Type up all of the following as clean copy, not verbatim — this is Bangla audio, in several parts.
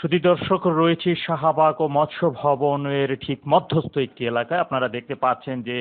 সুধী দর্শক, রয়েছে শাহবাগ ও মৎস্য ভবনের ঠিক মধ্যস্থ একটি এলাকায়। আপনারা দেখতে পাচ্ছেন যে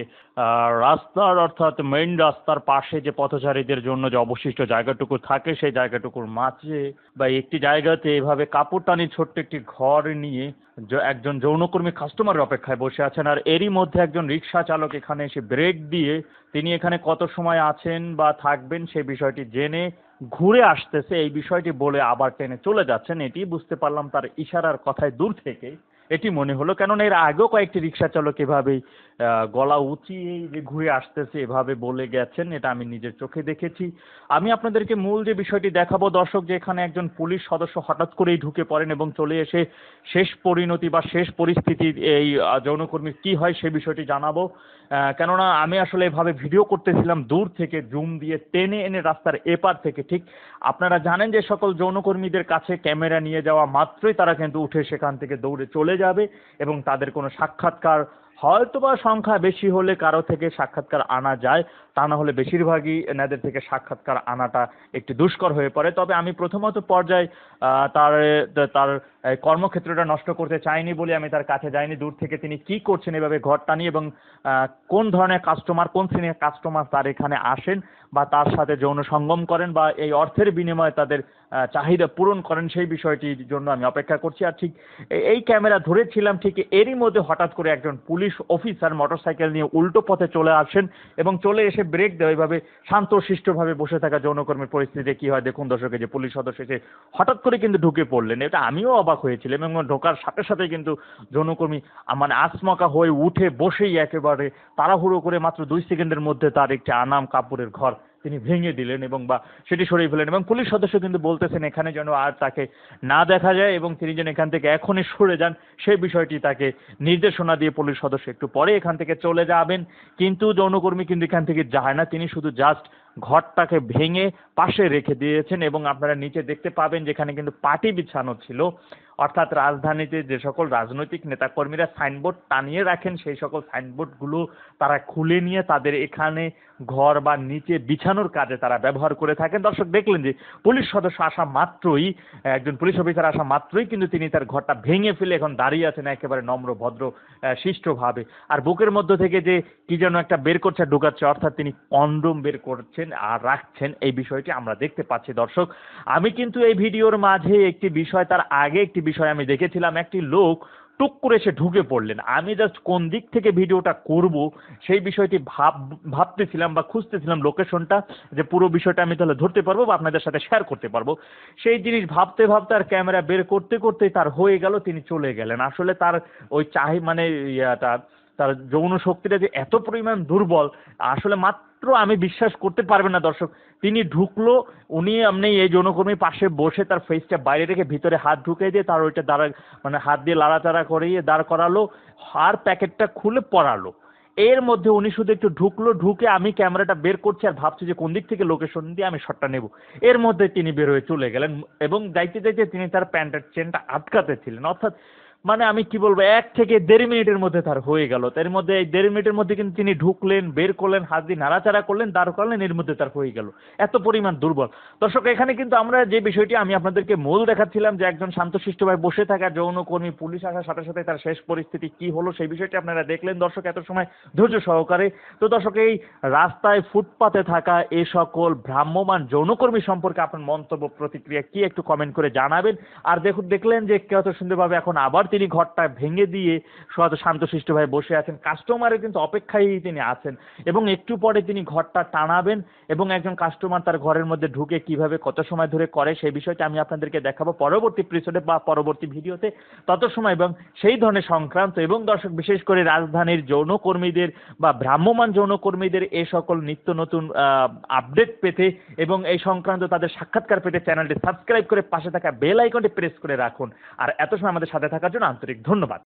রাস্তার অর্থাৎ মেইন রাস্তার পাশে যে পথচারীদের জন্য যে অবশিষ্ট জায়গাটুকু থাকে সেই জায়গাটুকুর মাঝে বা একটি জায়গাতে এভাবে কাপড় টানি ছোট্ট একটি ঘর নিয়ে একজন যৌনকর্মী কাস্টমারের অপেক্ষায় বসে আছেন। আর এরই মধ্যে একজন রিক্সা চালক এখানে এসে ব্রেক দিয়ে তিনি এখানে কত সময় আছেন বা থাকবেন সেই বিষয়টি জেনে ঘুরে আসতেছে, এই বিষয়টি বলে আবার টেনে চলে যাচ্ছেন। এটি বুঝতে পারলাম তার ইশারার কথায় দূর থেকে, এটি মনে হলো। কেননা এর আগেও কয়েকটি রিক্সা চালক এভাবেই গলা উঁচিয়ে যে ঘুরে আসতেছে এভাবে বলে গেছেন, এটা আমি নিজের চোখে দেখেছি। আমি আপনাদেরকে মূল যে বিষয়টি দেখাবো দর্শক, যে এখানে একজন পুলিশ সদস্য হঠাৎ করেই ঢুকে পড়েন এবং চলে এসে শেষ পরিণতি বা শেষ পরিস্থিতি এই যৌনকর্মীর কি হয় সে বিষয়টি জানাবো। কেননা আমি আসলে এভাবে ভিডিও করতেছিলাম দূর থেকে জুম দিয়ে টেনে এনে রাস্তার এপার থেকে। ঠিক আপনারা জানেন যে সকল যৌনকর্মীদের কাছে ক্যামেরা নিয়ে যাওয়া মাত্রই তারা কিন্তু উঠে সেখান থেকে দৌড়ে চলে যাবে এবং তাদের কোনো সাক্ষাৎকার, হয়তোবা সংখ্যা বেশি হলে কারো থেকে সাক্ষাৎকার আনা যায়, তা না হলে বেশিরভাগই এনাদের থেকে সাক্ষাৎকার আনাটা একটু দুষ্কর হয়ে পড়ে। তবে আমি প্রথমত পর্যায়ে তার তার কর্মক্ষেত্রটা নষ্ট করতে চাইনি বলে আমি তার কাছে যাইনি। দূর থেকে তিনি কি করছেন এভাবে ঘর টানিয়ে এবং কোন ধরনের কাস্টমার, কোন শ্রেণীর কাস্টমার তার এখানে আসেন বা তার সাথে যৌন সঙ্গম করেন বা এই অর্থের বিনিময়ে তাদের চাহিদা পূরণ করেন সেই বিষয়টির জন্য আমি অপেক্ষা করছি। আর ঠিক এই ক্যামেরা ধরেছিলাম, ঠিক এরই মধ্যে হঠাৎ করে একজন পুলিশ অফিসার মোটরসাইকেল নিয়ে উল্টো পথে চলে আসেন এবং চলে এসে ব্রেক দেয়। ওইভাবে শান্তশিষ্টভাবে বসে থাকা যৌনকর্মীর পরিস্থিতিতে কি হয় দেখুন দর্শক। যে পুলিশ সদস্য এসে হঠাৎ করে কিন্তু ঢুকে পড়লেন, এটা আমিও অবাক হয়েছিলাম। এবং ঢোকার সাথে সাথে কিন্তু যৌনকর্মী মানে আচমকা হয়ে উঠে বসেই একেবারে তাড়াহুড়ো করে মাত্র 2 সেকেন্ডের মধ্যে তার একটি আনাম কাপড়ের ঘর তিনি ভেঙে দিলেন এবং বা সেটি সরিয়ে ফেলেন। এবং পুলিশ সদস্য কিন্তু বলতেছেন এখানে যেন আর তাকে না দেখা যায় এবং তিনি যেন এখান থেকে এখনই সরে যান, সেই বিষয়টি তাকে নির্দেশনা দিয়ে পুলিশ সদস্য একটু পরে এখান থেকে চলে যাবেন। কিন্তু যৌনকর্মী কিন্তু এখান থেকে যায় না, তিনি শুধু জাস্ট ঘরটাকে ভেঙে পাশে রেখে দিয়েছেন। এবং আপনারা নিচে দেখতে পাবেন যেখানে কিন্তু পাটি বিছানো ছিল, অর্থাৎ রাজধানীতে যে সকল রাজনৈতিক নেতাকর্মীরা সাইনবোর্ড টানিয়ে রাখেন সেই সকল সাইনবোর্ডগুলো তারা খুলে নিয়ে তাদের এখানে ঘর বা নিচে বিছানোর কাজে তারা ব্যবহার করে থাকেন। দর্শক দেখলেন যে পুলিশ সদস্য আসা মাত্রই, একজন পুলিশ অফিসার আসা মাত্রই কিন্তু তিনি তার ঘরটা ভেঙে ফেলে এখন দাঁড়িয়ে আছেন একেবারে নম্র ভদ্র শিষ্টভাবে। আর বুকের মধ্য থেকে যে কি যেন একটা বের করছে ঢুকাচ্ছে, অর্থাৎ তিনি কন্ডোম বের করছেন আর রাখছেন, এই বিষয়টি আমরা দেখতে পাচ্ছি দর্শক। আমি কিন্তু এই ভিডিওর মাঝে একটি বিষয়, তার আগে একটি বিষয় আমি দেখেছিলাম, একটি লোক টুক করে এসে ঢুকে পড়লেন। আমি জাস্ট কোন দিক থেকে ভিডিওটা করব সেই বিষয়টি ভাবতেছিলাম বা খুঁজতেছিলাম লোকেশনটা, যে পুরো বিষয়টা আমি তাহলে ধরতে পারবো বা আপনাদের সাথে শেয়ার করতে পারবো। সেই জিনিস ভাবতে ভাবতে আর ক্যামেরা বের করতে করতে তার হয়ে গেল, তিনি চলে গেলেন। আসলে তার ওই মানে ইয়াটা, তার যৌন শক্তিটা যে এত পরিমাণ দুর্বল, আসলে মাত্র আমি বিশ্বাস করতে পারবেন না দর্শক। তিনি ঢুকলো, উনি এমনি এই যৌনকর্মীর পাশে বসে তার ফেসটা বাইরে রেখে ভিতরে হাত ঢুকিয়ে দিয়ে তার ওইটা দাঁড়া মানে হাত দিয়ে লাড়াচাড়া করিয়ে দাঁড় করালো, আর প্যাকেটটা খুলে পরালো। এর মধ্যে উনি শুধু একটু ঢুকলো, ঢুকে আমি ক্যামেরাটা বের করছি আর ভাবছি যে কোন দিক থেকে লোকেশন দিয়ে আমি শটটা নেব। এর মধ্যে তিনি বের হয়ে চলে গেলেন এবং যাইতে যাইতে তিনি তার প্যান্টের চেনটা আটকাতে ছিলেন। অর্থাৎ মানে আমি কি বলবো, 1 থেকে 1.5 মিনিটের মধ্যে তার হয়ে গেল। তার মধ্যে এই 1.5 মিনিটের মধ্যে কিন্তু তিনি ঢুকলেন, বের করলেন, হাত দিয়ে নাড়াচাড়া করলেন, দাঁড় করলেন, এর মধ্যে তার হয়ে গেল। এত পরিমাণ দুর্বল দর্শক। এখানে কিন্তু আমরা যে বিষয়টি আমি আপনাদেরকে মূল দেখাচ্ছিলাম, যে একজন শান্তশিষ্টভাবে বসে থাকা যৌনকর্মী, পুলিশ আসার সাথে সাথে তার শেষ পরিস্থিতি কি হলো সেই বিষয়টি আপনারা দেখলেন দর্শক এত সময় ধৈর্য সহকারে। তো দর্শক, এই রাস্তায় ফুটপাতে থাকা এ সকল ভ্রাম্যমান যৌনকর্মী সম্পর্কে আপনার মন্তব্য প্রতিক্রিয়া কি একটু কমেন্ট করে জানাবেন। আর দেখলেন যে কত সুন্দরভাবে এখন আবার তিনি ঘরটা ভেঙে দিয়ে শান্তশিষ্টভাবে বসে আছেন, কাস্টমারের কিন্তু অপেক্ষায় তিনি আছেন এবং একটু পরে তিনি ঘরটা টানাবেন এবং একজন কাস্টমার তার ঘরের মধ্যে ঢুকে কিভাবে কত সময় ধরে করে সেই বিষয়টা আমি আপনাদেরকে দেখাবো পরবর্তী এপিসোডে বা পরবর্তী ভিডিওতে। তত সময় এবং সেই ধরনের সংক্রান্ত এবং দর্শক বিশেষ করে রাজধানীর যৌনকর্মীদের বা ভ্রাম্যমান যৌনকর্মীদের এ সকল নিত্য নতুন আপডেট পেতে এবং এই সংক্রান্ত তাদের সাক্ষাৎকার পেতে চ্যানেলটি সাবস্ক্রাইব করে পাশে থাকা বেল আইকনটি প্রেস করে রাখুন। আর এত সময় আমাদের সাথে থাকার জন্য আন্তরিক ধন্যবাদ।